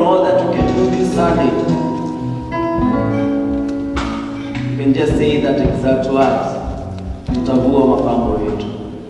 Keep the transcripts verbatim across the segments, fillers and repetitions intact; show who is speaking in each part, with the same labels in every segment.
Speaker 1: know that you get to this Sunday, you can just say that exact words. Tutavua mapambo yetu.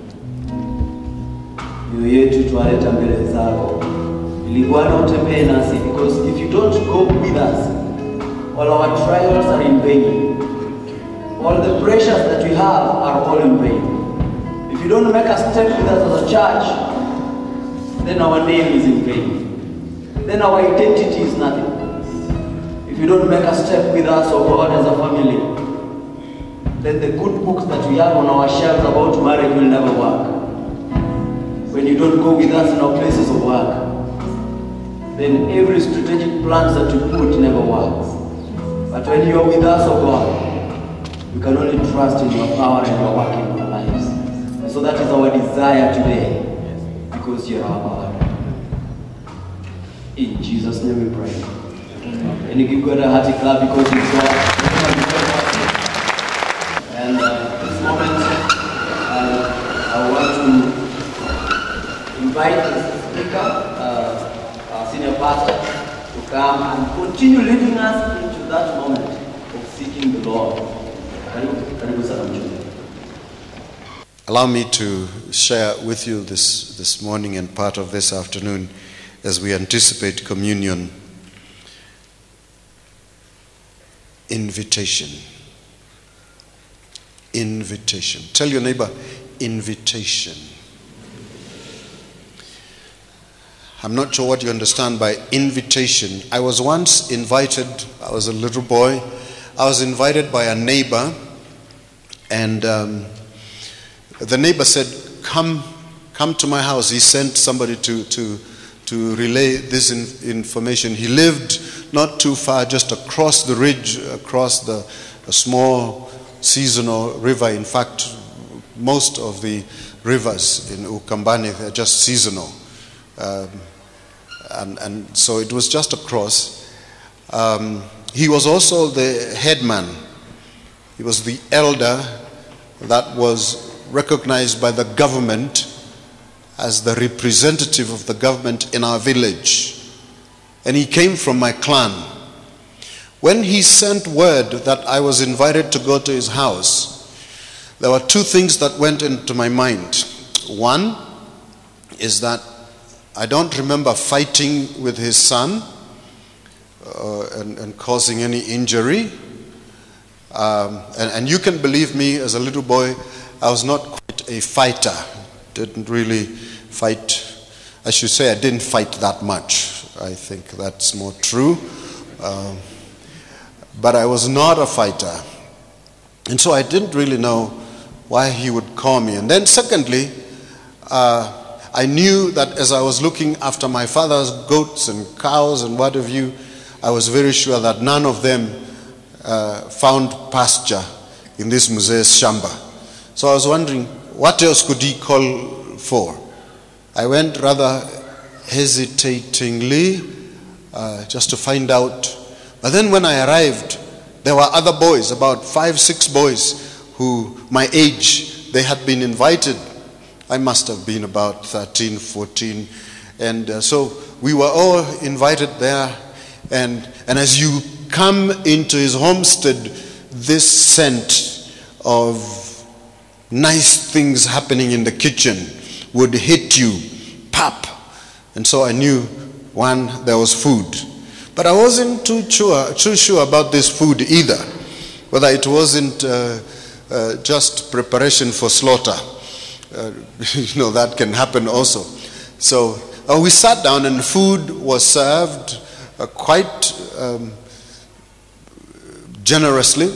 Speaker 1: Mioyo yetu tuwaleta mbele zako. Ili Bwana utembee nasi, because if you don't go with us, all our trials are in vain. All the pressures that we have are all in vain. If you don't make a step with us as a church, then our name is in vain. Then our identity is nothing. If you don't make a step with us, oh God, as a family, then the good books that we have on our shelves about marriage will never work. When you don't go with us in our places of work, then every strategic plans that you put never works. But when you are with us, oh God, we can only trust in your power and your work in our lives. And so that is our desire today, because you are our God. In Jesus' name we pray. And you give God a hearty clap because He's God. And uh, this moment, uh, I want to invite the speaker, uh, our senior pastor, to come and continue leading us into that moment of seeking the Lord.
Speaker 2: Allow me to share with you this, this morning and part of this afternoon as we anticipate communion. Invitation. Invitation. Tell your neighbor, invitation. I'm not sure what you understand by invitation. I was once invited, I was a little boy, I was invited by a neighbor, and um, the neighbor said, come come to my house. He sent somebody to, to, to relay this in, information. He lived not too far, just across the ridge, across the a small seasonal river. In fact, most of the rivers in Ukambani are just seasonal. Um, and, and so it was just across. Um, he was also the headman. He was the elder that was recognized by the government as the representative of the government in our village. And he came from my clan. When he sent word that I was invited to go to his house, there were two things that went into my mind. One is that I don't remember fighting with his son uh, and, and causing any injury. Um, and, and you can believe me, as a little boy, I was not quite a fighter. Didn't really fight. I should say I didn't fight that much. I think that's more true. Um, but I was not a fighter. And so I didn't really know why he would call me. And then secondly, uh, I knew that as I was looking after my father's goats and cows and what have you, I was very sure that none of them uh, found pasture in this Muzee's shamba. So I was wondering, what else could he call for? I went rather hesitatingly uh, just to find out. But then when I arrived, there were other boys, about five, six boys who, my age, they had been invited. I must have been about thirteen, fourteen. And uh, so we were all invited there. And, and as you come into his homestead, this scent of nice things happening in the kitchen would hit you, pop. And so I knew, one, there was food. But I wasn't too sure, too sure about this food either, whether it wasn't uh, uh, just preparation for slaughter. Uh, you know, that can happen also. So uh, we sat down and food was served uh, quite um, generously.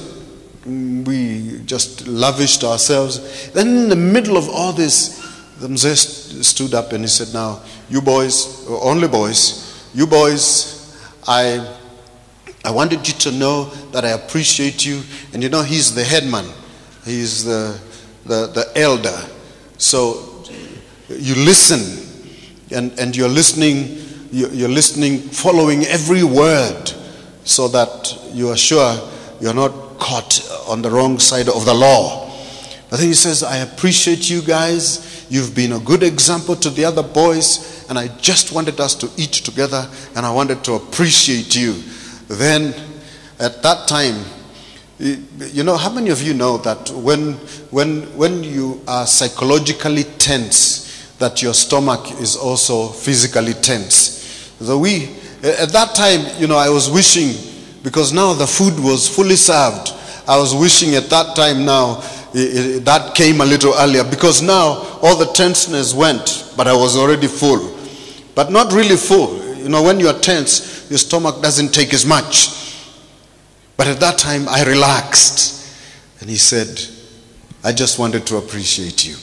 Speaker 2: We just lavished ourselves. Then in the middle of all this, the Mzee stood up and he said, now, you boys, only boys, you boys, I I wanted you to know that I appreciate you. And you know, he's the headman. He's the, the, the elder. So you listen, and, and you're listening, you're listening, following every word, so that you are sure you're not caught on the wrong side of the law. But then he says, I appreciate you guys. You've been a good example to the other boys. And I just wanted us to eat together. And I wanted to appreciate you. Then at that time, you know, how many of you know that when, when, when you are psychologically tense, that your stomach is also physically tense? So we, at that time, you know, I was wishing, because now the food was fully served, I was wishing at that time now, it, it, that came a little earlier, because now all the tenseness went, but I was already full. But not really full. You know, when you are tense, your stomach doesn't take as much. But at that time, I relaxed. And he said, I just wanted to appreciate you.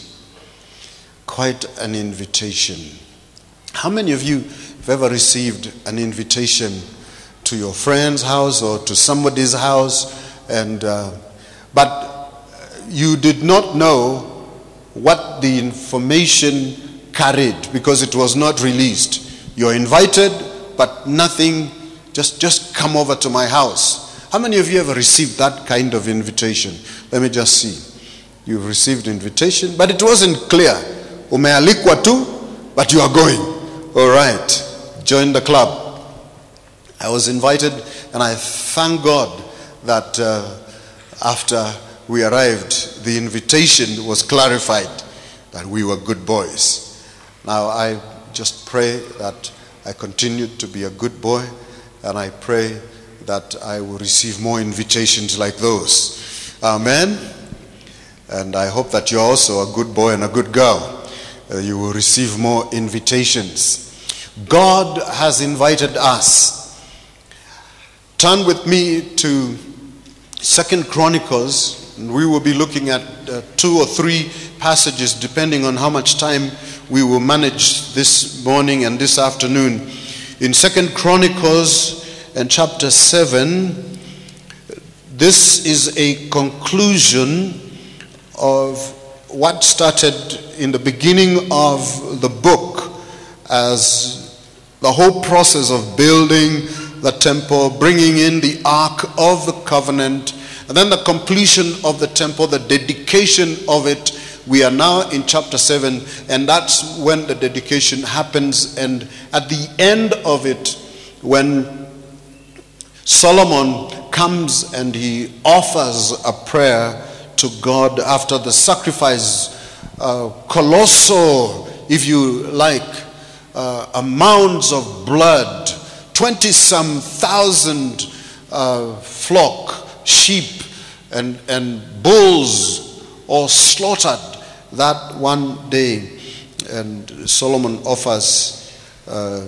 Speaker 2: Quite an invitation. How many of you have ever received an invitation to your friend's house or to somebody's house, and uh, but you did not know what the information carried because it was not released? You're invited, but nothing, just, just come over to my house. How many of you ever received that kind of invitation? Let me just see. You've received invitation, but it wasn't clear. Umealikwa tu, but you are going. All right, join the club. I was invited, and I thank God that uh, after we arrived, the invitation was clarified that we were good boys. Now I just pray that I continue to be a good boy, and I pray that I will receive more invitations like those. Amen. And I hope that you're also a good boy and a good girl. Uh, you will receive more invitations. God has invited us. Turn with me to Second Chronicles. And we will be looking at uh, two or three passages depending on how much time we will manage this morning and this afternoon. In Second Chronicles and chapter seven, this is a conclusion of what started in the beginning of the book as the whole process of building the temple, bringing in the Ark of the Covenant, and then the completion of the temple, the dedication of it. We are now in chapter seven, and that's when the dedication happens. And at the end of it, when Solomon comes and he offers a prayer to God after the sacrifice, uh, colossal, if you like, uh, amounts of blood, twenty some thousand uh, flock, sheep and, and bulls all slaughtered that one day. And Solomon offers uh,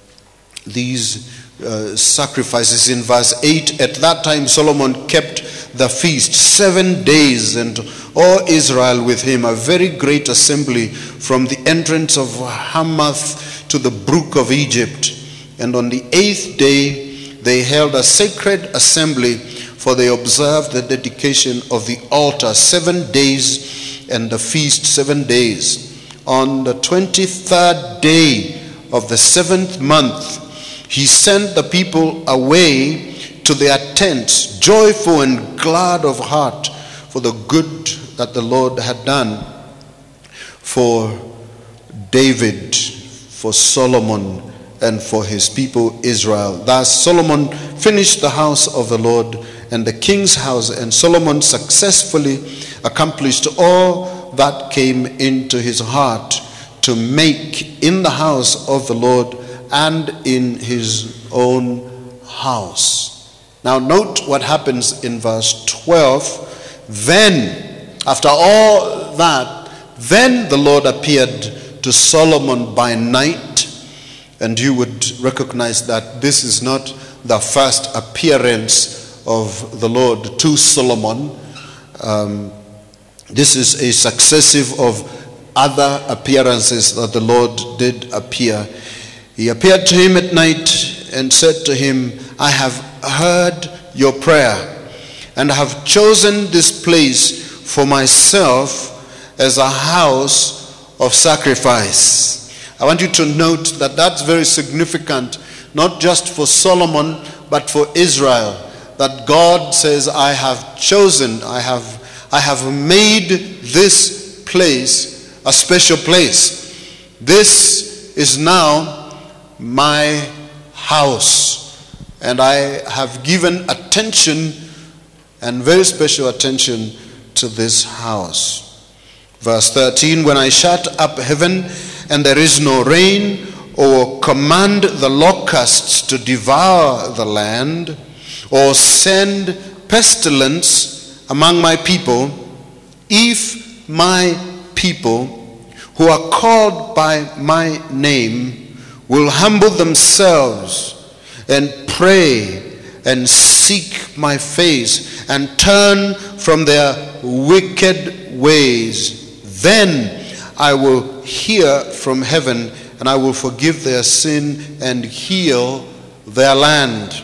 Speaker 2: these uh, sacrifices in verse eight. At that time Solomon kept the feast seven days, and all Israel with him, a very great assembly, from the entrance of Hamath to the brook of Egypt. And on the eighth day they held a sacred assembly, for they observed the dedication of the altar seven days, and the feast seven days. On the twenty-third day of the seventh month, he sent the people away to their tents, joyful and glad of heart, for the good that the Lord had done for David, for Solomon, and for his people Israel. Thus Solomon finished the house of the Lord and the king's house, and Solomon successfully accomplished all that came into his heart to make in the house of the Lord and in his own house. Now note what happens in verse twelve. Then, after all that, then the Lord appeared to Solomon by night. And you would recognize that this is not the first appearance of the Lord to Solomon. Um, this is a successive of other appearances that the Lord did appear. He appeared to him at night and said to him, I have heard your prayer, and have chosen this place for myself as a house of sacrifice. I want you to note that that's very significant, not just for Solomon, but for Israel, that God says, I have chosen, I have I have made this place a special place. This is now my house, and I have given attention, and very special attention, to this house. Verse thirteen, when I shut up heaven and there is no rain, or command the locusts to devour the land, or send pestilence among my people, if my people who are called by my name will humble themselves and pray and seek my face and turn from their wicked ways, then I will hear from heaven and I will forgive their sin and heal their land.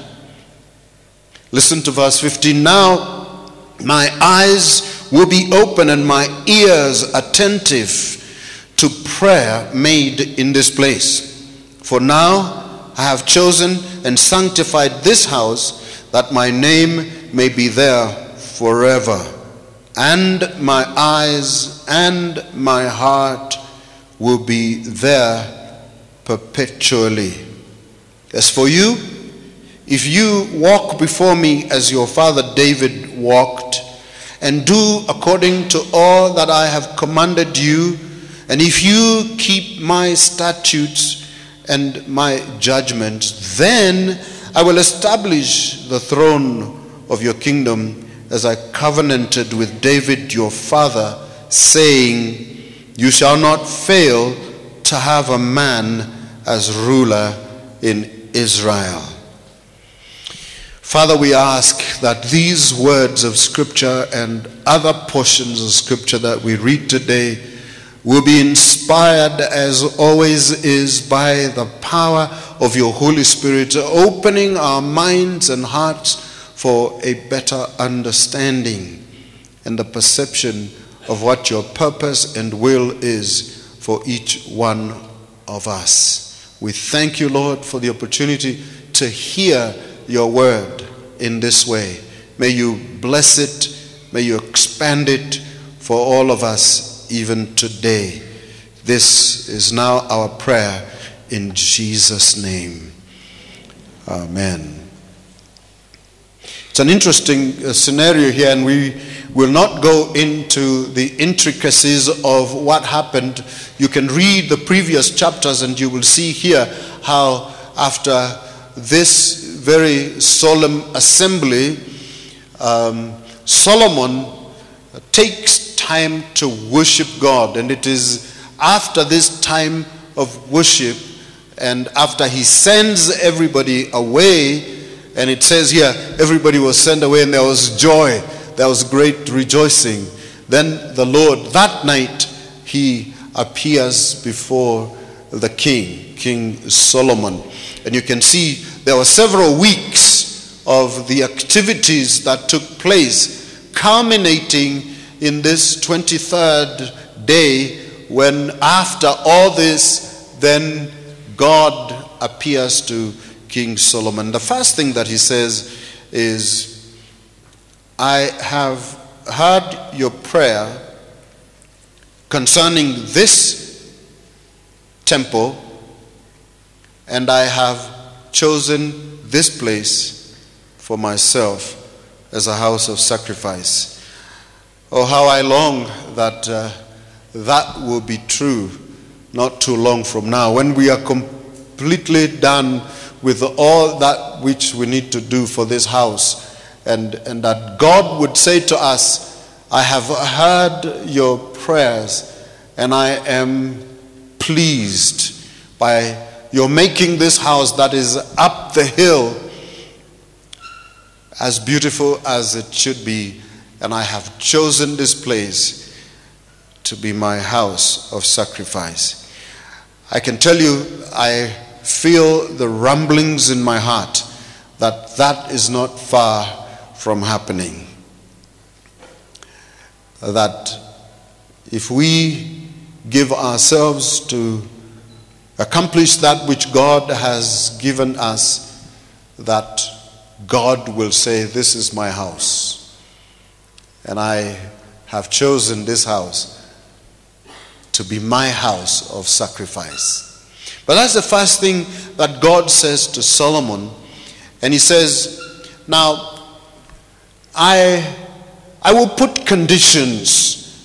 Speaker 2: Listen to verse fifteen. Now my eyes will be open and my ears attentive to prayer made in this place. For now I have chosen and sanctified this house, that my name may be there forever. And my eyes and my heart will be there perpetually. As for you, if you walk before me as your father David walked, and do according to all that I have commanded you, and if you keep my statutes and my judgments, then I will establish the throne of your kingdom as I covenanted with David your father, saying, you shall not fail to have a man as ruler in Israel. Father, we ask that these words of Scripture and other portions of Scripture that we read today will be inspired, as always is, by the power of your Holy Spirit, opening our minds and hearts for a better understanding and the perception of what your purpose and will is for each one of us. We thank you, Lord, for the opportunity to hear your word in this way. May you bless it, may you expand it for all of us even today. This is now our prayer in Jesus' name. Amen. It's an interesting uh, scenario here, and we will not go into the intricacies of what happened. You can read the previous chapters and you will see here how after this very solemn assembly, um, Solomon takes time to worship God. And it is after this time of worship, and after he sends everybody away, and it says here, everybody was sent away and there was joy, there was great rejoicing. Then the Lord, that night, he appears before the king, King Solomon. And you can see there were several weeks of the activities that took place, culminating in this twenty-third day, when after all this, then God appears to King Solomon. The first thing that he says is, I have heard your prayer concerning this temple, and I have chosen this place for myself as a house of sacrifice. Oh, how I long that uh, that will be true not too long from now, when we are completely done with all that which we need to do for this house, and, and that God would say to us, I have heard your prayers and I am pleased by your making this house that is up the hill as beautiful as it should be, and I have chosen this place to be my house of sacrifice. I can tell you, I feel the rumblings in my heart that that is not far from happening. That if we give ourselves to accomplish that which God has given us, that God will say, this is my house. And I have chosen this house to be my house of sacrifice. But that's the first thing that God says to Solomon. And he says, now, I, I will put conditions.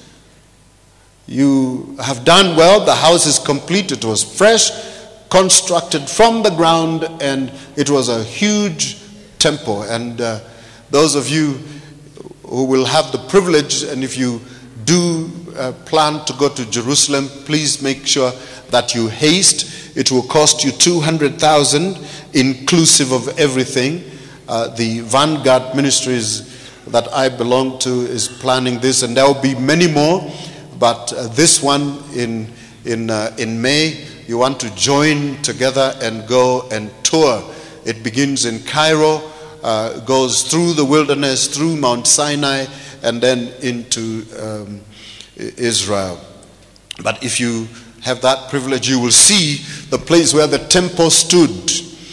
Speaker 2: You have done well. The house is complete. It was fresh, constructed from the ground, and it was a huge temple. And uh, those of you who will have the privilege, and if you do uh, plan to go to Jerusalem, please make sure that you haste. It will cost you two hundred thousand inclusive of everything. Uh, the Vanguard Ministries that I belong to is planning this, and there will be many more. But uh, this one in in uh, in May, you want to join together and go and tour. It begins in Cairo, uh, goes through the wilderness, through Mount Sinai, and then into um, Israel. But if you have that privilege, you will see the place where the temple stood.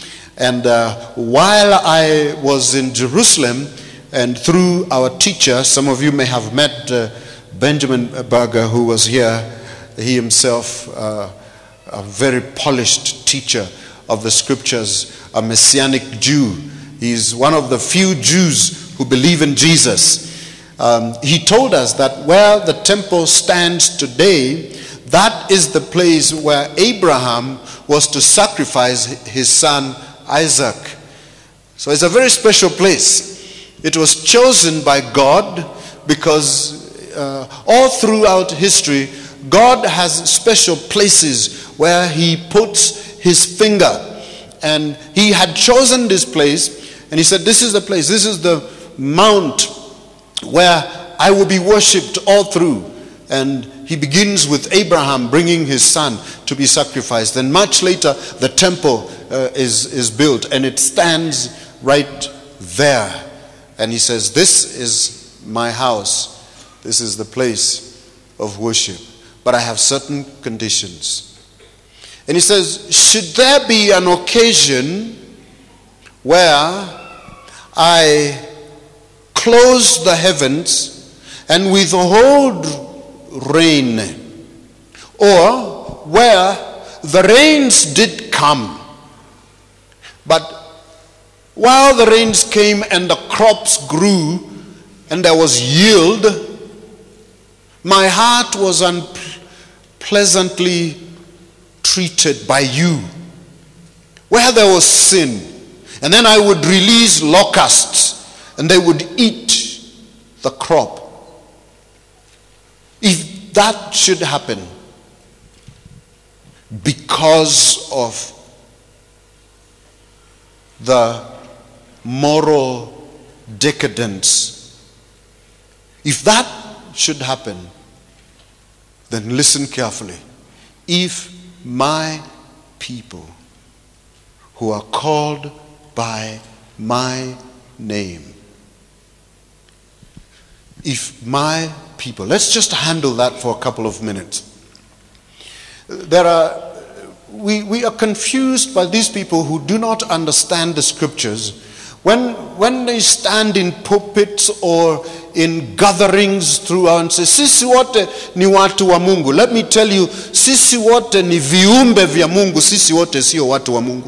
Speaker 2: And uh, while I was in Jerusalem, and through our teacher, some of you may have met uh, Benjamin Berger, who was here, he himself, uh, a very polished teacher of the scriptures, a Messianic Jew. He's one of the few Jews who believe in Jesus. Um, he told us that where the temple stands today, that is the place where Abraham was to sacrifice his son Isaac. So it's a very special place. It was chosen by God because uh, all throughout history, God has special places where he puts his finger. And he had chosen this place, and he said, this is the place, this is the mount where I will be worshipped all through. And he begins with Abraham bringing his son to be sacrificed. And much later, the temple uh, is, is built, and it stands right there. And he says, this is my house. This is the place of worship. But I have certain conditions. And he says, should there be an occasion where I close the heavens and withhold rain, or where the rains did come, but while the rains came and the crops grew and there was yield, my heart was unpleasantly treated by you, where there was sin, and then I would release locusts and they would eat the crop. If that should happen because of the moral decadence, if that should happen, then listen carefully. If my people who are called by my name, if my people, let's just handle that for a couple of minutes. There are, we, we are confused by these people who do not understand the scriptures. When, when they stand in pulpits or in gatherings throughout and say, sisi wote ni watu wa Mungu. Let me tell you, sisi wote ni viumbe vya Mungu, sisi wote sio watu wa Mungu.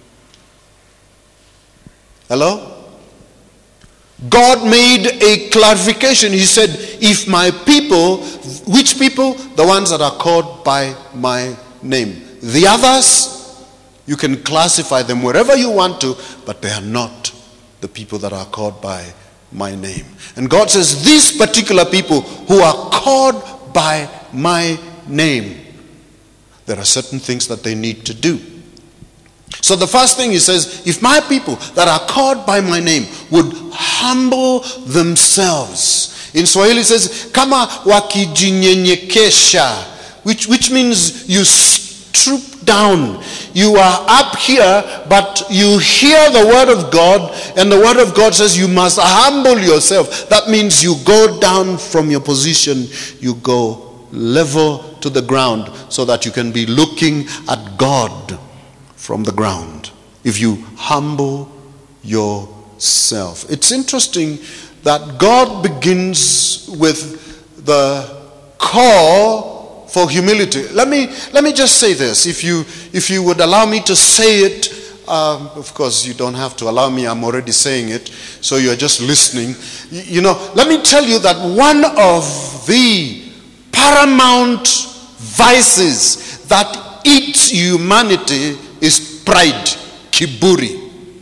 Speaker 2: Hello? God made a clarification. He said, if my people, which people? The ones that are called by my name. The others, you can classify them wherever you want to, but they are not the people that are called by my name. And God says, these particular people who are called by my name, there are certain things that they need to do. So the first thing he says, if my people that are called by my name would humble themselves. In Swahili it says, kama wakijinyenyekesha, which, which means you stoop down. You are up here, but you hear the word of God, and the word of God says you must humble yourself. That means you go down from your position, you go level to the ground so that you can be looking at God from the ground. If you humble yourself. It's interesting that God begins with the call for humility. Let me let me just say this. If you if you would allow me to say it, um, of course you don't have to allow me. I'm already saying it, so you're just listening. You, you know, let me tell you that one of the paramount vices that eats humanity is pride, kiburi.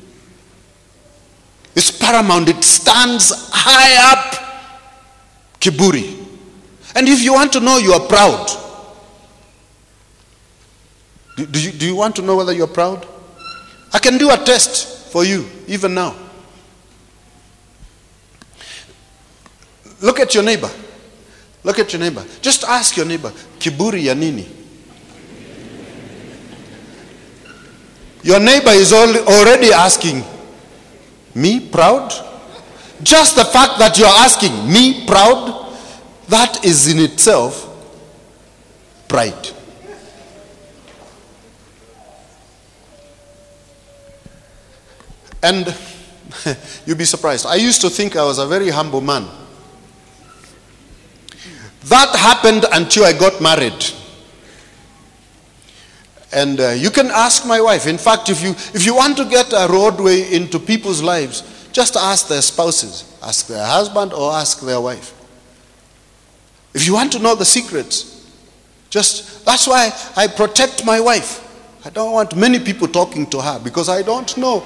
Speaker 2: It's paramount. It stands high up, kiburi. And if you want to know you are proud, do, do, you, do you want to know whether you're proud? I can do a test for you, even now. Look at your neighbor. Look at your neighbor. Just ask your neighbor, kiburi ya nini? Your neighbor is already asking, me proud? Just the fact that you're asking, me proud? That is in itself pride. And you'll be surprised. I used to think I was a very humble man. That happened until I got married. And uh, you can ask my wife. In fact, if you if you want to get a roadway into people's lives, just ask their spouses. Ask their husband or ask their wife. If you want to know the secrets, just, that's why I protect my wife. I don't want many people talking to her because I don't know.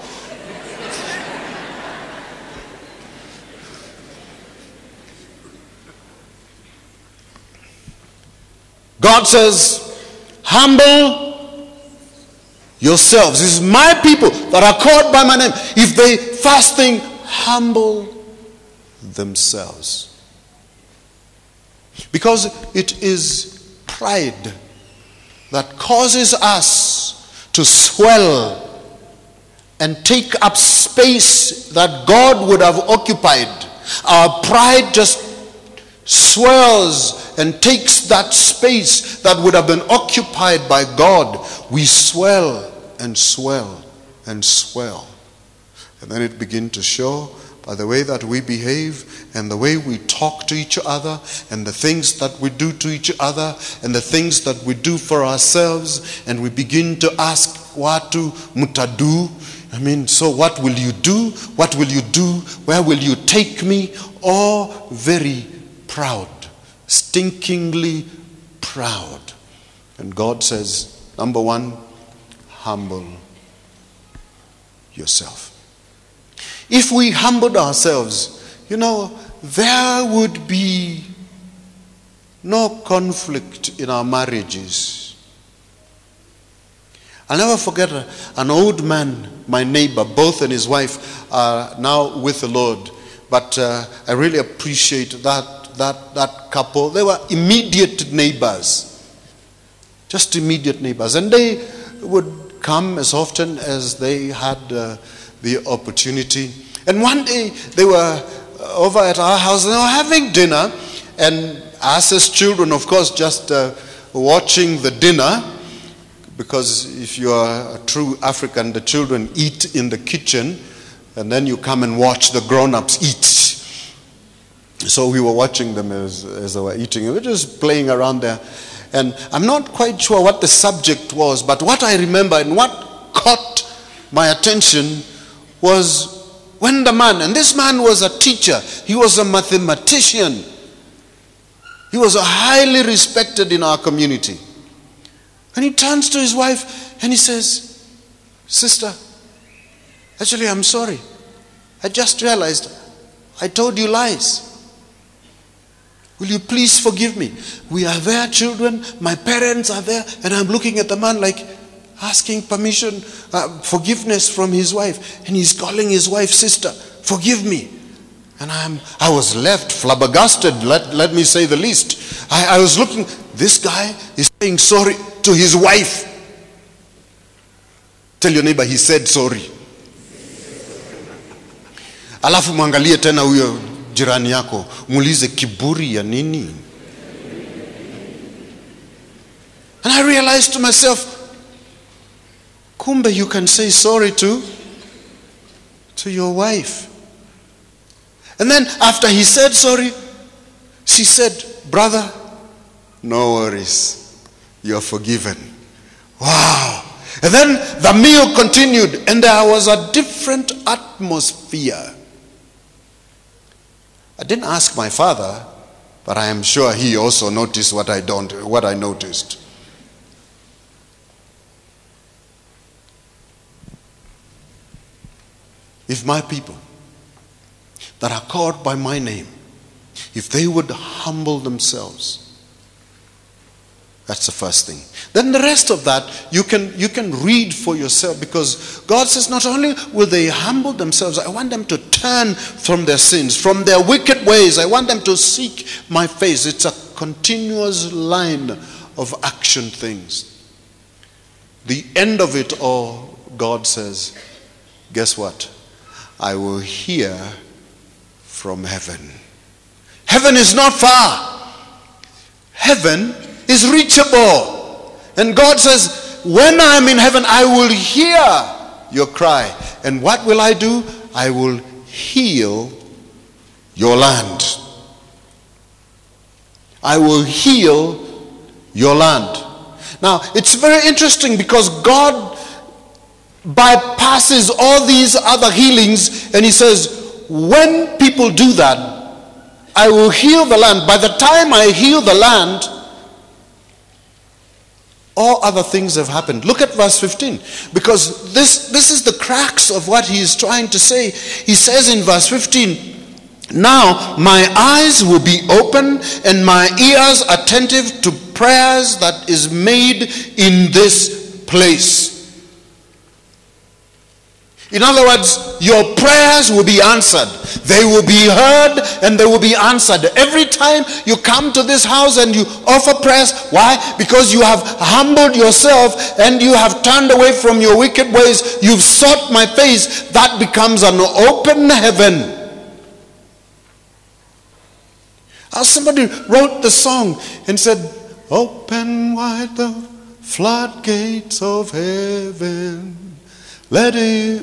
Speaker 2: God says, humble yourselves. This is my people that are called by my name. If they fasting, humble themselves. Because it is pride that causes us to swell and take up space that God would have occupied. Our pride just swells and takes that space that would have been occupied by God. We swell and swell and swell. And then it begins to show by the way that we behave and the way we talk to each other and the things that we do to each other and the things that we do for ourselves, and we begin to ask, watu mutadu? I mean, so what will you do? What will you do? Where will you take me? All very proud, stinkingly proud. And God says, number one, humble yourself. If we humbled ourselves, you know, there would be no conflict in our marriages. I'll never forget an old man, my neighbor, both and his wife are now with the Lord. But uh, I really appreciate that, that, that couple. They were immediate neighbors. Just immediate neighbors. And they would come as often as they had uh, the opportunity. And one day they were over at our house and they were having dinner, and us as children, of course, just uh, watching the dinner, because if you are a true African, the children eat in the kitchen and then you come and watch the grown-ups eat. So we were watching them as, as they were eating, and we were just playing around there. And I'm not quite sure what the subject was, but what I remember and what caught my attention was when the man, and this man was a teacher, he was a mathematician. He was a highly respected in our community. And he turns to his wife and he says, sister, actually I'm sorry. I just realized I told you lies. Will you please forgive me? We are there, children. My parents are there. And I'm looking at the man like asking permission, uh, forgiveness from his wife. And he's calling his wife sister. Forgive me. And I'm, I was left flabbergasted, let, let me say the least. I, I was looking, this guy is saying sorry to his wife. Tell your neighbor, he said sorry. Alafu mwangalie tena huyo jirani yako, muulize kiburi ya nini? And I realized to myself, kumbe you can say sorry to, to your wife. And then after he said sorry, she said, brother, no worries. You're forgiven. Wow. And then the meal continued, and there was a different atmosphere. I didn't ask my father, but I am sure he also noticed what I don't, what I noticed. If my people that are called by my name, if they would humble themselves, that's the first thing. Then the rest of that, you can, you can read for yourself, because God says not only will they humble themselves, I want them to turn from their sins, from their wicked ways. I want them to seek my face. It's a continuous line of action things. The end of it all, God says, guess what? I will hear from heaven. Heaven is not far. Heaven is reachable. And God says, when I am in heaven, I will hear your cry. And what will I do? I will heal your land. I will heal your land. Now, it's very interesting, because God bypasses all these other healings, and he says, when people do that, I will heal the land. By the time I heal the land, all other things have happened. Look at verse fifteen, because this, this is the crux of what he is trying to say. He says in verse fifteen, now my eyes will be open and my ears attentive to prayers that is made in this place. In other words, your prayers will be answered. They will be heard and they will be answered. Every time you come to this house and you offer prayers, why? Because you have humbled yourself and you have turned away from your wicked ways. You've sought my face. That becomes an open heaven. As somebody wrote the song and said, open wide the floodgates of heaven. Let it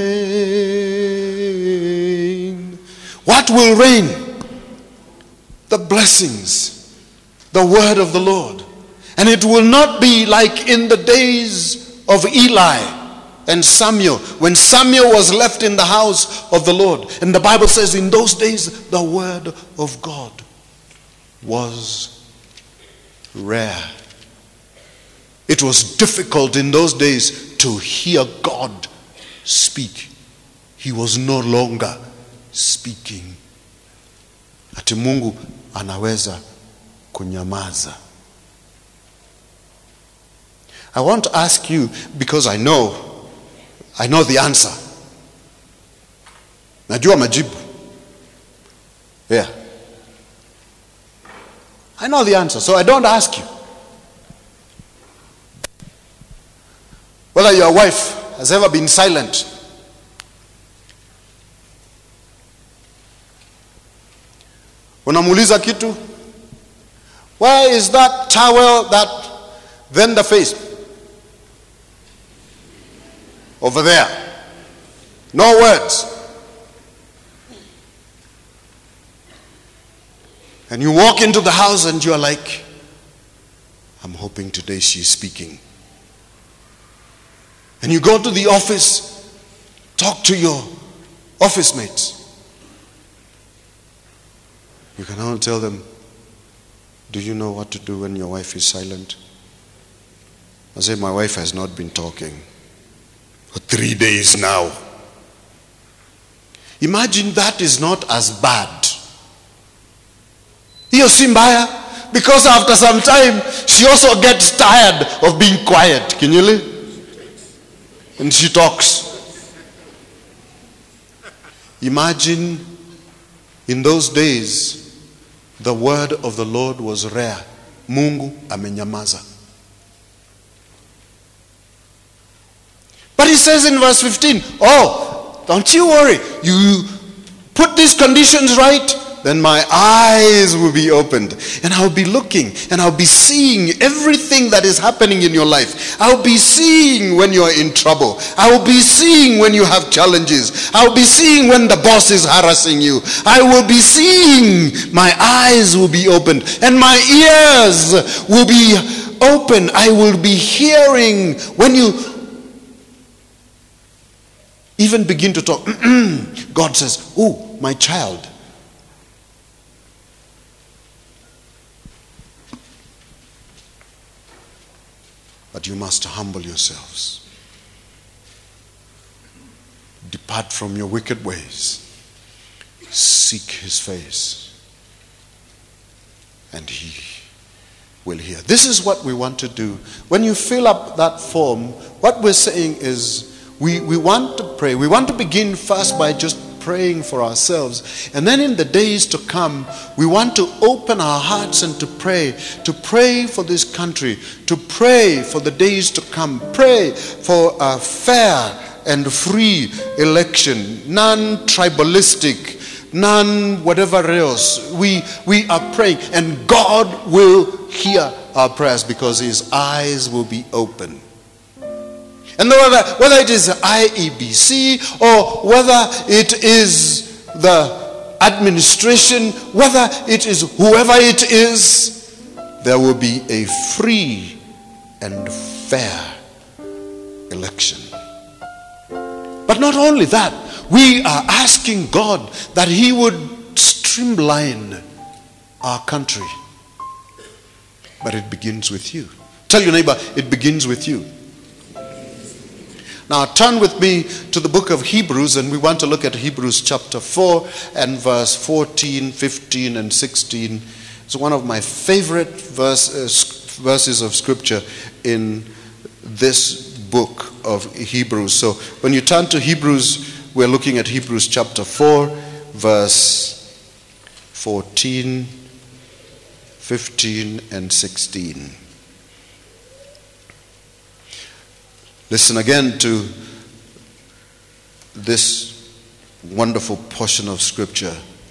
Speaker 2: rain. What will rain? The blessings, the word of the Lord. And it will not be like in the days of Eli and Samuel, when Samuel was left in the house of the Lord. And the Bible says in those days, the word of God was rare. It was difficult in those days to hear God speak. He was no longer speaking. Ati Mungu anaweza kunyamaza. I want to ask you, because I know, I know the answer. Najua majibu. Yeah. I know the answer, so I don't ask you. Whether your wife has ever been silent. Unamuuliza kitu? Where is that towel that then the face? Over there. No words. And you walk into the house and you're like, I'm hoping today she's speaking. And you go to the office, talk to your office mates. You can only tell them, do you know what to do when your wife is silent? I say, my wife has not been talking for three days now. Imagine that is not as bad. Hiyo si mbaya, because after some time, she also gets tired of being quiet. Can you live? And she talks. Imagine in those days, the word of the Lord was rare. Mungu amenyamaza. But he says in verse fifteen, oh, don't you worry. You put these conditions right, then my eyes will be opened, and I'll be looking, and I'll be seeing everything that is happening in your life. I'll be seeing when you're in trouble. I'll be seeing when you have challenges. I'll be seeing when the boss is harassing you. I will be seeing. My eyes will be opened, and my ears will be open. I will be hearing when you even begin to talk. God says, oh, my child, but you must humble yourselves. Depart from your wicked ways. Seek his face, and he will hear. This is what we want to do. When you fill up that form, what we're saying is we, we want to pray. We want to begin first by just praying for ourselves, and then in the days to come we want to open our hearts and to pray, to pray for this country, to pray for the days to come, pray for a fair and free election, non-tribalistic, none whatever else. We we are praying, and God will hear our prayers because his eyes will be open. And whether, whether it is I E B C or whether it is the administration, whether it is whoever it is, there will be a free and fair election. But not only that, we are asking God that he would streamline our country. But it begins with you. Tell your neighbor, it begins with you. Now turn with me to the book of Hebrews, and we want to look at Hebrews chapter four and verse fourteen, fifteen and sixteen. It's one of my favorite verse, uh, verses of scripture in this book of Hebrews. So when you turn to Hebrews, we're looking at Hebrews chapter four, verse fourteen, fifteen and sixteen. Listen again to this wonderful portion of scripture.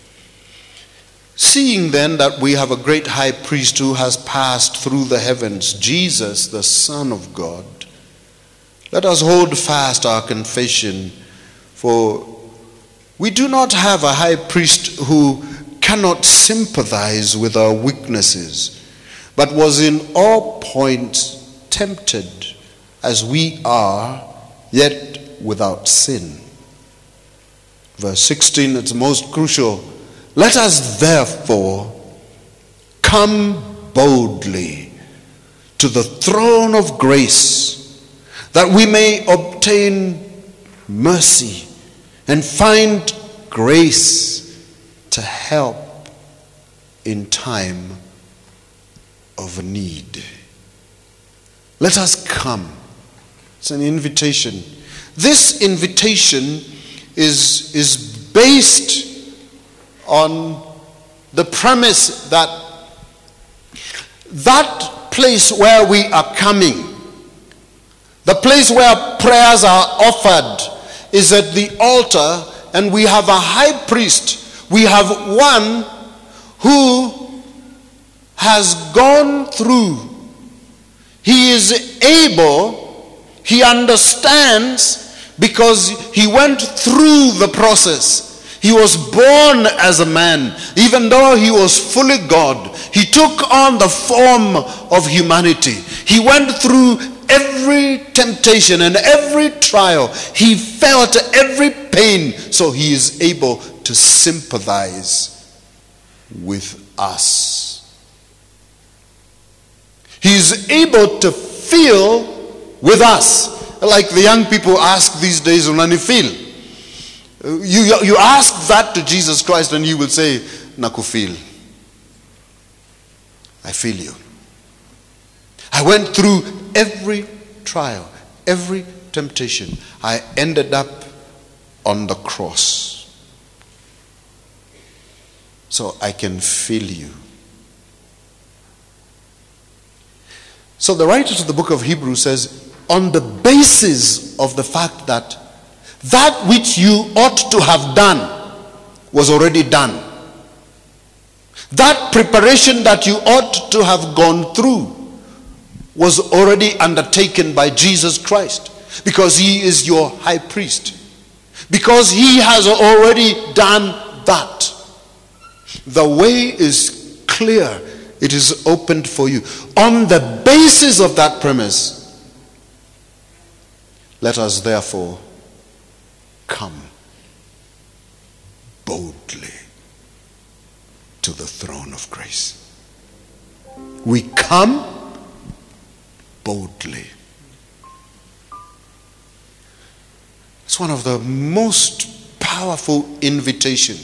Speaker 2: Seeing then that we have a great high priest who has passed through the heavens, Jesus, the Son of God, let us hold fast our confession, for we do not have a high priest who cannot sympathize with our weaknesses, but was in all points tempted as we are, yet without sin. Verse sixteen, it's most crucial. Let us therefore come boldly to the throne of grace, that we may obtain mercy and find grace to help in time of need. Let us come. It's an invitation. This invitation is, is based on the premise that that place where we are coming, the place where prayers are offered, is at the altar, and we have a high priest. We have one who has gone through. He is able. He understands because he went through the process. He was born as a man. Even though he was fully God, he took on the form of humanity. He went through every temptation and every trial. He felt every pain, so he is able to sympathize with us. He is able to feel with us, like the young people ask these days, "Unani feel?" You, you ask that to Jesus Christ and he will say, "Nakufeel. I feel you. I went through every trial, every temptation. I ended up on the cross. So I can feel you." So the writer to the book of Hebrews says, on the basis of the fact that that which you ought to have done was already done. That preparation that you ought to have gone through was already undertaken by Jesus Christ, because he is your high priest. Because he has already done that. The way is clear. It is opened for you. On the basis of that premise, let us therefore come boldly to the throne of grace. We come boldly. It's one of the most powerful invitation.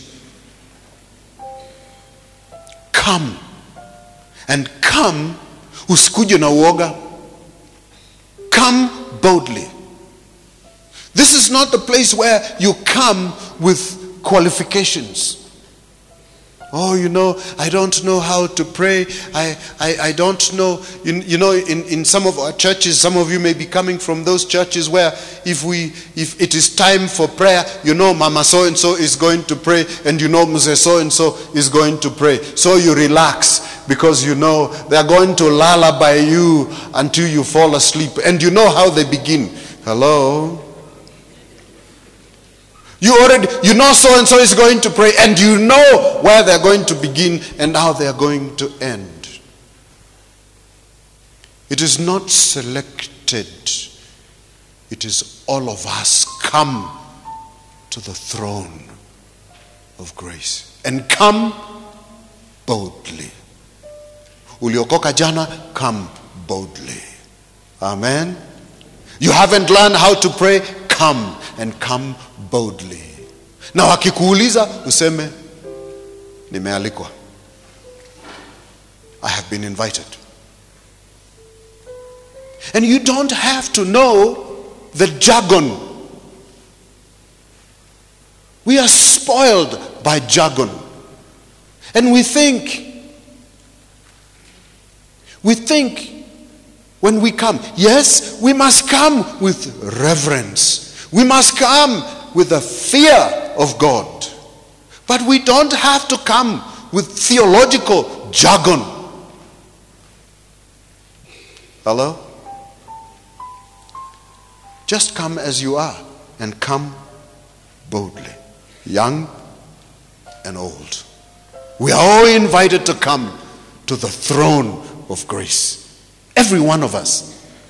Speaker 2: Come. And come, usikuje na uoga. Come boldly. This is not the place where you come with qualifications. Oh, you know, I don't know how to pray. I, I, I don't know. You, you know, in, in some of our churches, some of you may be coming from those churches where if we, if it is time for prayer, you know, Mama so-and-so is going to pray, and you know, Muse so-and-so is going to pray. So you relax, because you know they are going to lullaby you until you fall asleep. And you know how they begin. Hello? You already, you know so-and-so is going to pray, and you know where they're going to begin and how they're going to end. It is not selected. It is all of us come to the throne of grace. And come boldly. Uliokoka jana, come boldly. Amen. You haven't learned how to pray, come and come boldly. Na wakikuuliza useme nimealikwa. I have been invited. And you don't have to know the jargon. We are spoiled by jargon. And we think we think when we come, yes, we must come with reverence. We must come with the fear of God. But we don't have to come with theological jargon. Hello? Just come as you are, and come boldly, young and old. We are all invited to come to the throne of grace. Every one of us.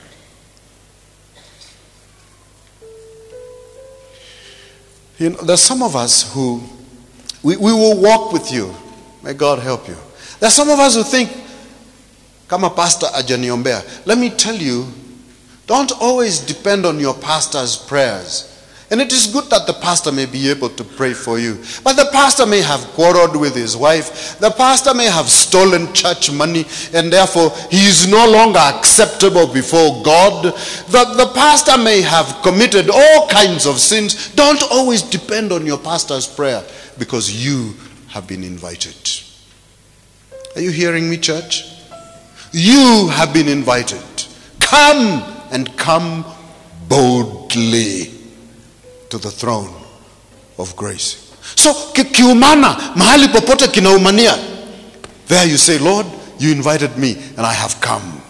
Speaker 2: You know, there's some of us who, we, we will walk with you. May God help you. There's some of us who think, kama pastor ajaniombea. Let me tell you, don't always depend on your pastor's prayers. And it is good that the pastor may be able to pray for you. But the pastor may have quarreled with his wife. The pastor may have stolen church money, and therefore he is no longer acceptable before God. The, the pastor may have committed all kinds of sins. Don't always depend on your pastor's prayer, because you have been invited. Are you hearing me, church? You have been invited. Come, and come boldly to the throne of grace. So kiumana mahali popote kinaumania, there you say, Lord, you invited me and I have come.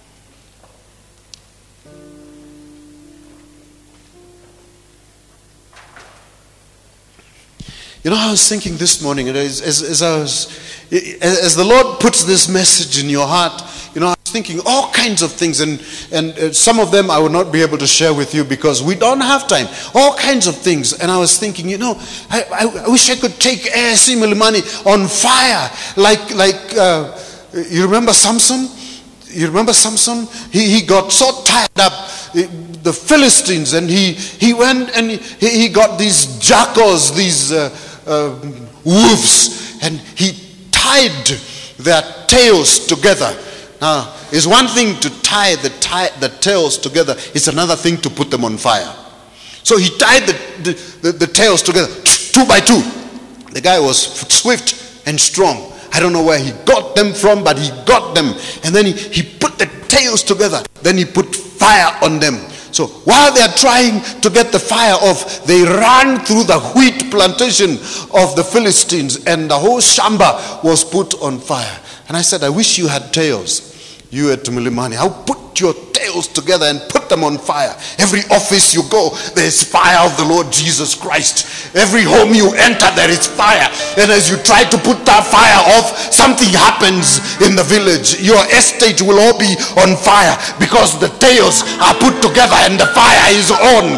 Speaker 2: You know, I was thinking this morning, as, as, as I was, as the Lord puts this message in your heart, you know, I was thinking all kinds of things, and, and uh, some of them I will not be able to share with you because we don't have time. All kinds of things. And I was thinking, you know, I, I, I wish I could take A I C Milimani on fire. Like, like uh, you remember Samson? You remember Samson? He, he got so tied up, the Philistines, and he, he went and he, he got these jackals, these uh, uh, wolves, and he tied their tails together. Now, it's one thing to tie the, tie the tails together. It's another thing to put them on fire. So he tied the, the, the, the tails together, two by two. The guy was swift and strong. I don't know where he got them from, but he got them. And then he, he put the tails together. Then he put fire on them. So while they are trying to get the fire off, they ran through the wheat plantation of the Philistines, and the whole shamba was put on fire. And I said, I wish you had tails, you at Milimani. I'll put your tails together and put them on fire. Every office you go, there's fire of the Lord Jesus Christ. Every home you enter, there is fire. And as you try to put that fire off, something happens in the village. Your estate will all be on fire because the tails are put together and the fire is on.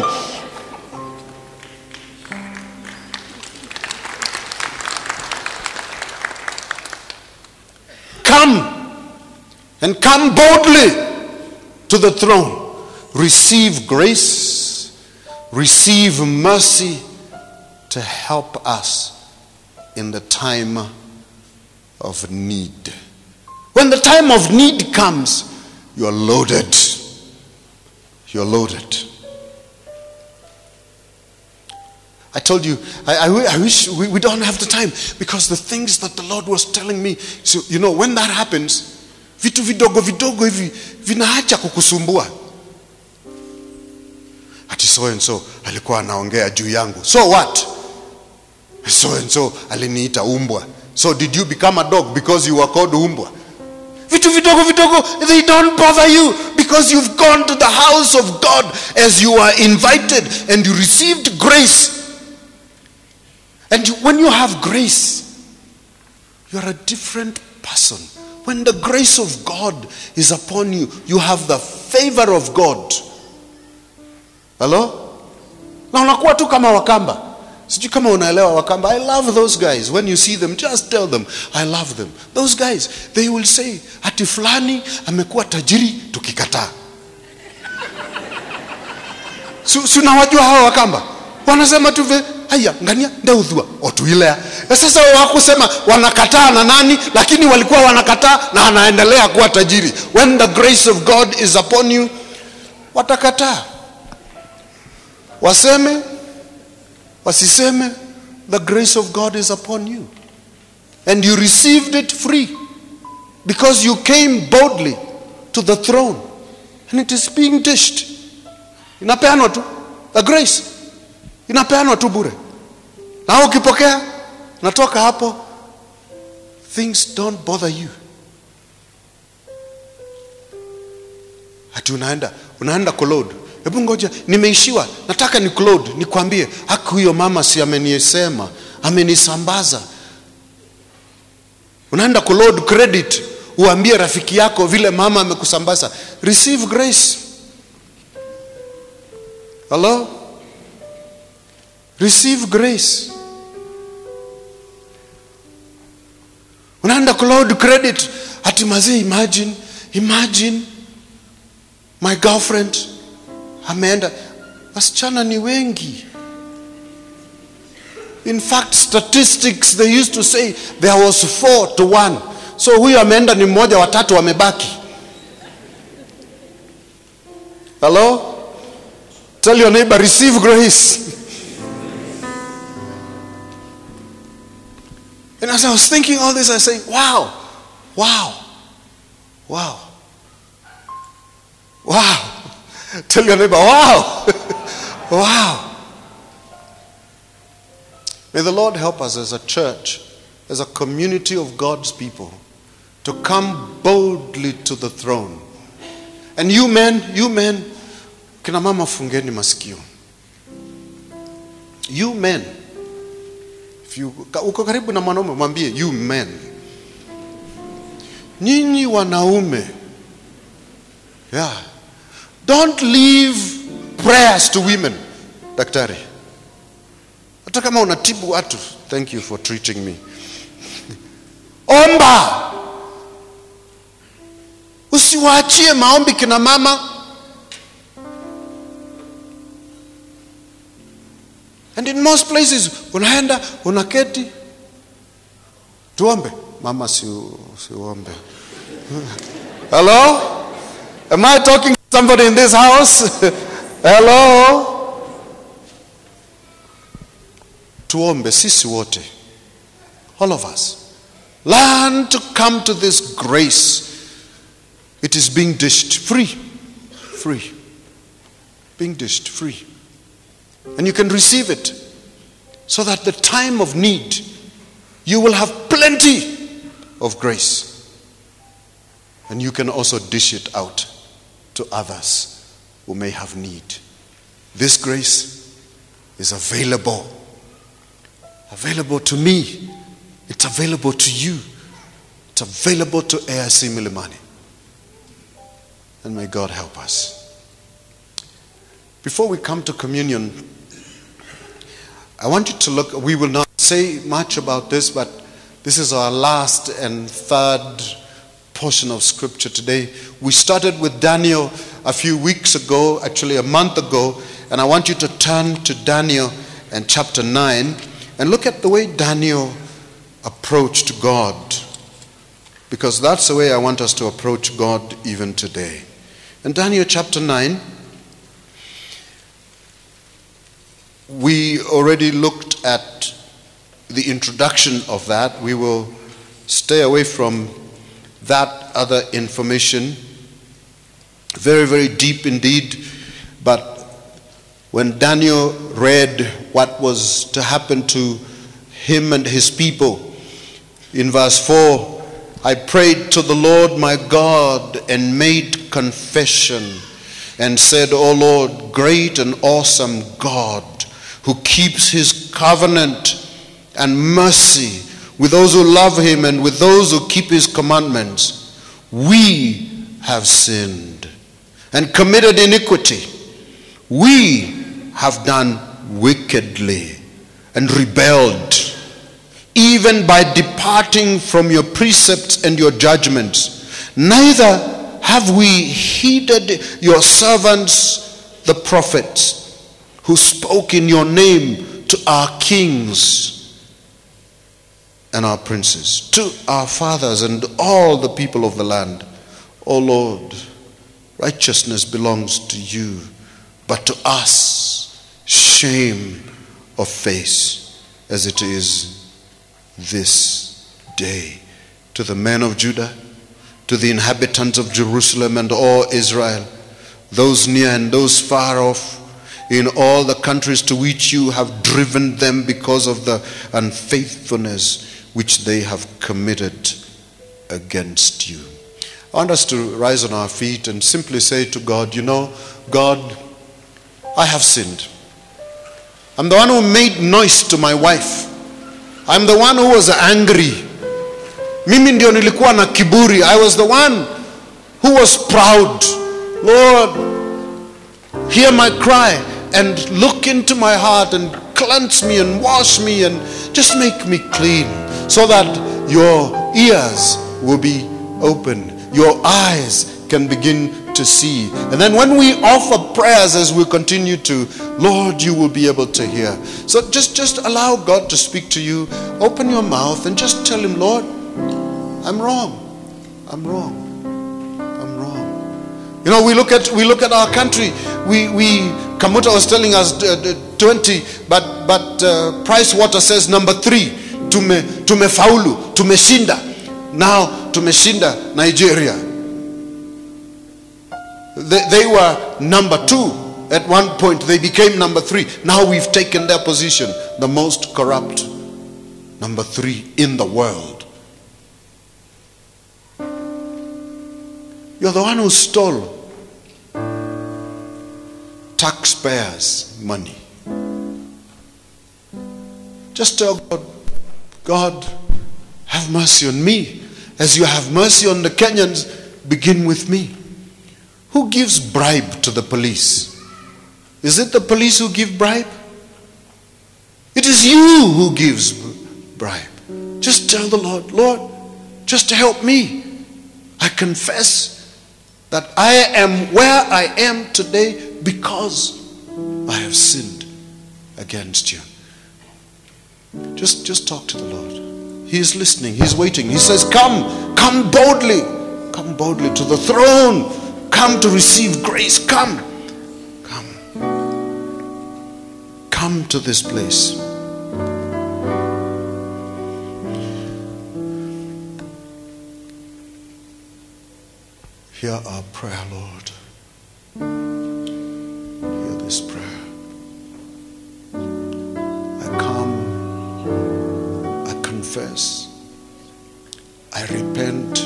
Speaker 2: Come and come boldly to the throne. Receive grace, receive mercy to help us in the time of need. When the time of need comes, you're loaded. You're loaded. I told you, I, I, I wish we, we don't have the time, because the things that the Lord was telling me, so you know, when that happens, vitu vidogo vidogo hivi vinaacha kukusumbua. Ati so and so alikuwa anaongea juu yangu. So what? So and so aliniita umbwa. So did you become a dog because you were called umbwa? Vitu vidogo vidogo, they don't bother you because you've gone to the house of God as you are invited and you received grace. And you, when you have grace, you are a different person. When the grace of God is upon you, you have the favor of God. Hello? Na unakuwa tu kama Wakamba. Sijui kama unaelewa Wakamba. I love those guys. When you see them, just tell them, I love them. Those guys, they will say, ati fulani amekuwa tajiri tukikataa. Si unawajua hawa Wakamba? Wanasema tu ve, haya, ngania, ndaudhua, otuilea. Sasa wakusema wanakataa na nani, lakini walikuwa wanakataa na anaendelea kuwa tajiri. When the grace of God is upon you, watakataa. Waseme, wasiseme, the grace of God is upon you. And you received it free. Because you came boldly to the throne. And it is being dished. Inapeanwa tu. The grace. Inapeanwa tu bure. Na ukipokea, natoka hapo, things don't bother you. Ati unaenda, unaenda kuload. Hebu ngoja, nimeishiwa, nataka ni kuload, nikwambie, haki huyo mama si amenisema, amenisambaza. Unaenda kuload credit, uambie rafiki yako vile mama amekusambaza. Receive grace. Hello? Receive grace. Unaenda kuload credit, ati mazee, imagine, imagine, my girlfriend, ameenda, wasichana ni wengi. In fact, statistics, they used to say there was four to one. So huyu ameenda ni mmoja, watatu wamebaki. Hello? Tell your neighbor, receive grace. And as I was thinking all this, I say, wow, wow, wow, wow. Tell your neighbor, wow, wow. May the Lord help us as a church, as a community of God's people, to come boldly to the throne. And you men, you men, kina mama fungeni masikio. You men, if you uko karibu na mwanaume, mwambie, you men. Nyinyi wanaume, yeah, don't leave prayers to women. Daktari, hata kama unatibu watu, thank you for treating me. Omba. Usiwaachie maombi kina mama. And in most places, unaenda, unaketi, tuombe. Mama si uombe. Hello? Am I talking to somebody in this house? Hello? Tuombe sisi wote. All of us. Learn to come to this grace. It is being dished free. Free. being dished free. And you can receive it so that the time of need, you will have plenty of grace. And you can also dish it out to others who may have need. This grace is available. Available to me. It's available to you. It's available to A I C Milimani. And may God help us. Before we come to communion, I want you to look. We will not say much about this, but this is our last and third portion of scripture today. We started with Daniel a few weeks ago, actually a month ago, and I want you to turn to Daniel and chapter nine and look at the way Daniel approached God, because that's the way I want us to approach God even today. In Daniel chapter nine, we already looked at the introduction of that. We will stay away from that other information. Very, very deep indeed. But when Daniel read what was to happen to him and his people, in verse four, I prayed to the Lord my God and made confession and said, O Lord, great and awesome God, who keeps his covenant and mercy with those who love him and with those who keep his commandments, we have sinned and committed iniquity. We have done wickedly and rebelled, even by departing from your precepts and your judgments. Neither have we heeded your servants, the prophets, who spoke in your name to our kings and our princes, to our fathers and all the people of the land. O Lord, righteousness belongs to you, but to us shame of face, as it is this day. To the men of Judah, to the inhabitants of Jerusalem and all Israel, those near and those far off, in all the countries to which you have driven them because of the unfaithfulness which they have committed against you. I want us to rise on our feet and simply say to God, you know, God, I have sinned. I'm the one who made noise to my wife. I'm the one who was angry. Mimi ndio nilikuwa na kiburi. I was the one who was proud. Lord, hear my cry and look into my heart and cleanse me and wash me and just make me clean, so that your ears will be open, your eyes can begin to see. And then when we offer prayers as we continue to, Lord, you will be able to hear. So just, just allow God to speak to you. Open your mouth and just tell him, Lord, I'm wrong. I'm wrong. I'm wrong. You know, we look at we look at our country. We we Kamuta was telling us uh, twenty, but but uh, Price Water says number three. Tume tumefaulu, tumeshinda. Now tumeshinda Nigeria. They, they were number two at one point. They became number three. Now we've taken their position, the most corrupt number three in the world. You're the one who stole taxpayers' money. Just tell God, God, have mercy on me. As you have mercy on the Kenyans, begin with me. Who gives bribe to the police? Is it the police who give bribe? It is you who gives bribe. Just tell the Lord, Lord, just help me. I confess that I am where I am today because I have sinned against you. Just, just talk to the Lord. He is listening. He's waiting. He says, come, come boldly. Come boldly to the throne. Come to receive grace. Come. Come. Come to this place. Hear our prayer, Lord. Hear confess. I repent.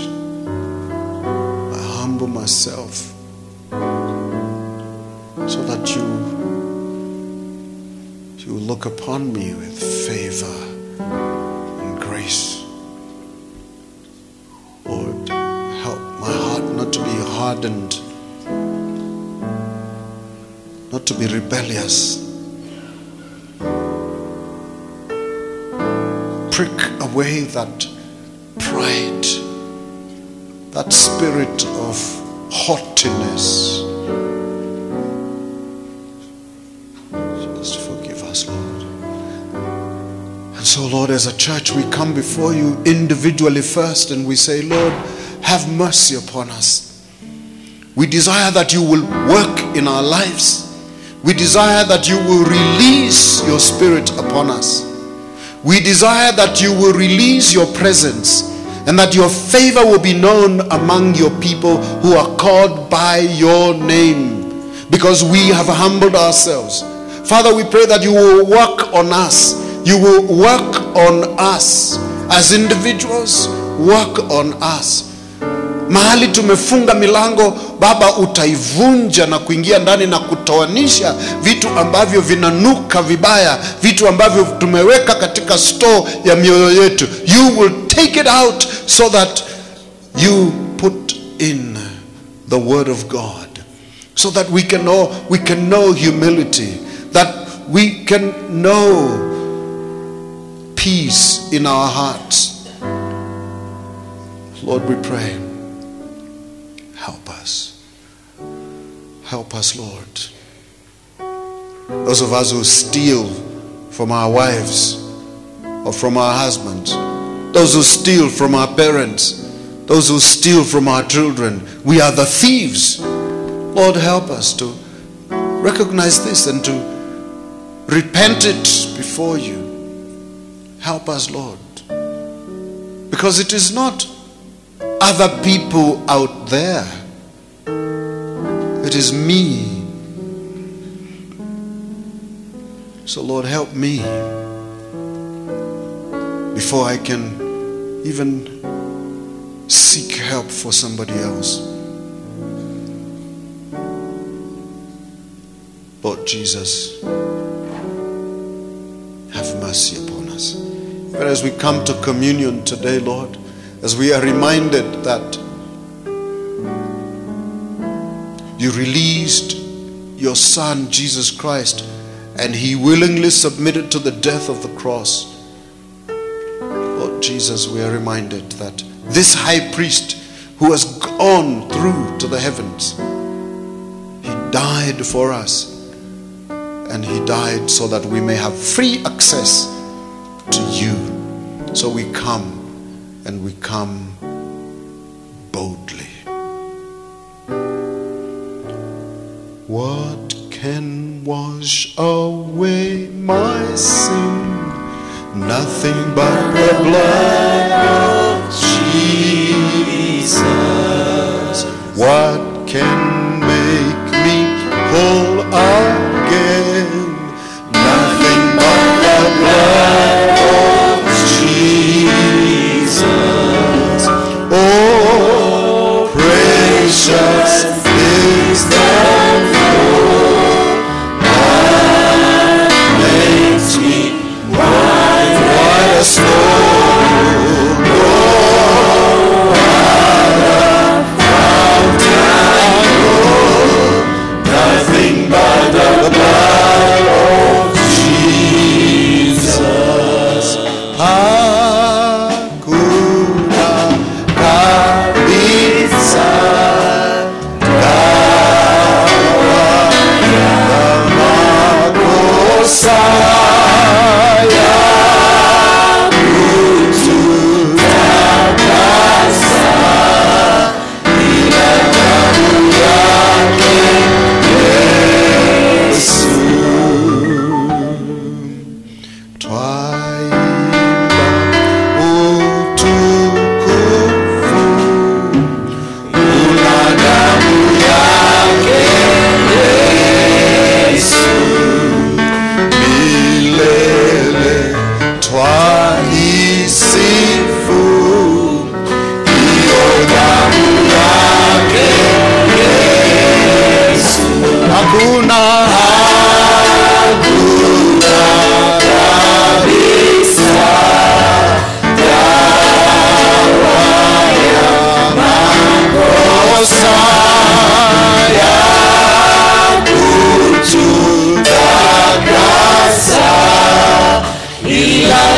Speaker 2: I humble myself so that you, you look upon me with favor and grace. Lord, help my heart not to be hardened, not to be rebellious. Prick away that pride, that spirit of haughtiness. Just forgive us, Lord. And so, Lord, as a church, we come before you individually first and we say, Lord, have mercy upon us. We desire that you will work in our lives. We desire that you will release your spirit upon us. We desire that you will release your presence and that your favor will be known among your people who are called by your name, because we have humbled ourselves. Father, we pray that you will work on us. You will work on us as individuals. Work on us. Mahali tumefunga milango, Baba, utaivunja na kuingia ndani na kutoanisha vitu ambavyo vinanuka vibaya, vitu ambavyo tumeweka katika store ya mioyo yetu. You will take it out so that you put in the word of God, so that we can know, we can know humility, that we can know peace in our hearts. Lord, we pray, help us. Help us, Lord. Those of us who steal from our wives or from our husbands, those who steal from our parents, those who steal from our children, we are the thieves. Lord, help us to recognize this and to repent it before you. Help us, Lord. Because it is not other people out there. It is me. So, Lord, help me before I can even seek help for somebody else. Lord Jesus, have mercy upon us. But as we come to communion today, Lord, as we are reminded that you released your Son, Jesus Christ, and he willingly submitted to the death of the cross. Lord Jesus, we are reminded that this high priest who has gone through to the heavens, he died for us, and he died so that we may have free access to you. So we come, and we come boldly. What can wash away my sin? Nothing but the blood of Jesus. What can make me whole again? Nothing but the blood of Jesus. Oh, precious is the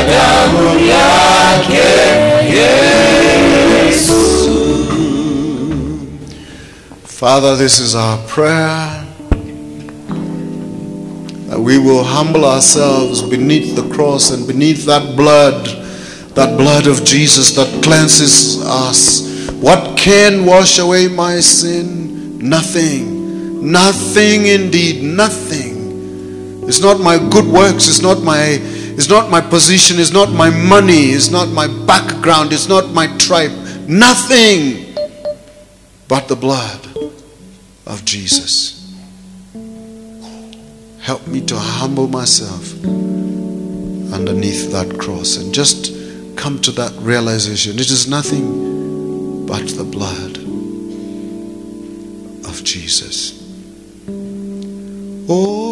Speaker 3: damu yake Yesu.
Speaker 2: Father, this is our prayer, that we will humble ourselves beneath the cross and beneath that blood, that blood of Jesus that cleanses us. What can wash away my sin? Nothing. Nothing indeed. Nothing. It's not my good works. It's not my, it's not my position. It's not my money. It's not my background. It's not my tribe. Nothing but the blood of Jesus. Help me to humble myself underneath that cross and just come to that realization. It is nothing but the blood of Jesus. Oh,